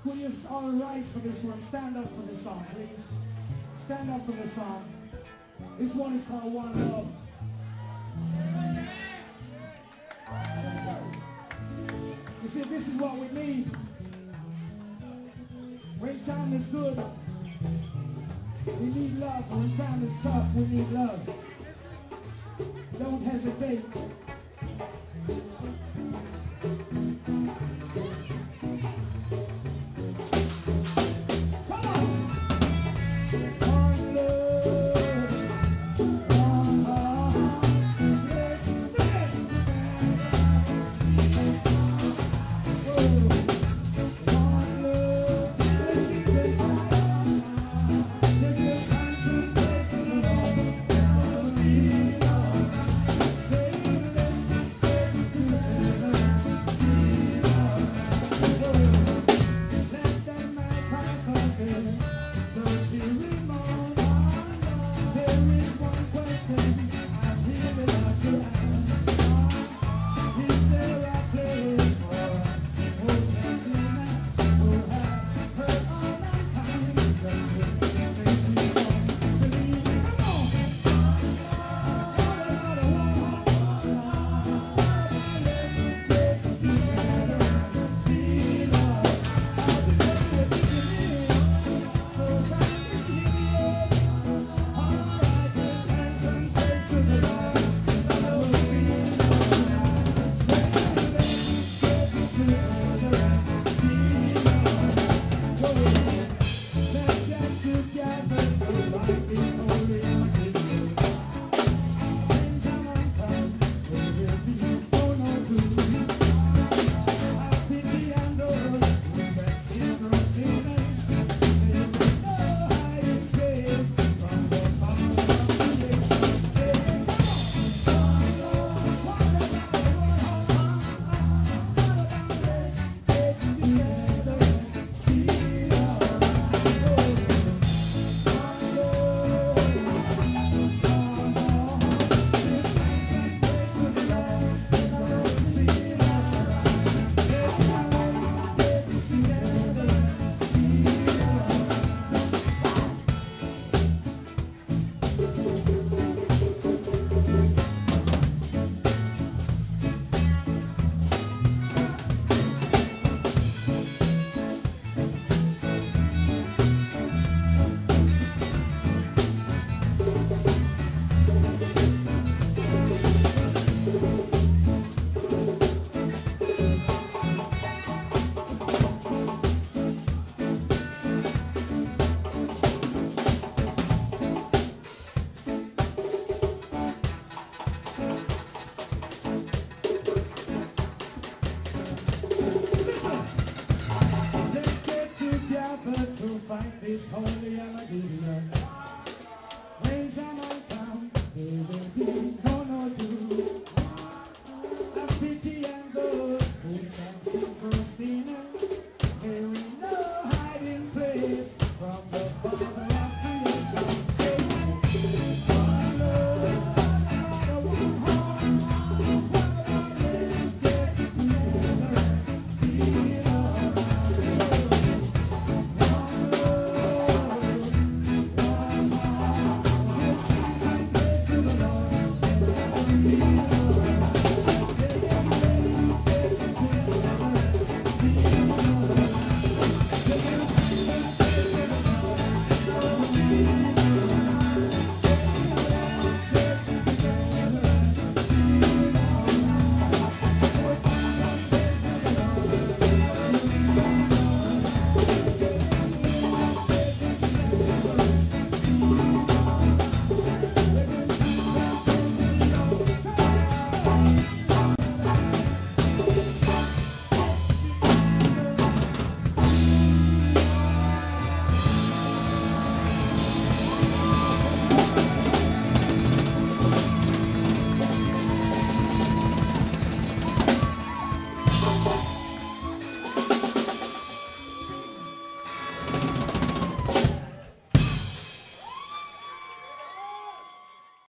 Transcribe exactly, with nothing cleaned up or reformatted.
Will you all rise for this one? Stand up for this song, please. Stand up for this song. This one is called One Love. You see, this is what we need. When time is good, we need love. When time is tough, we need love. Don't hesitate. This holy Alligator.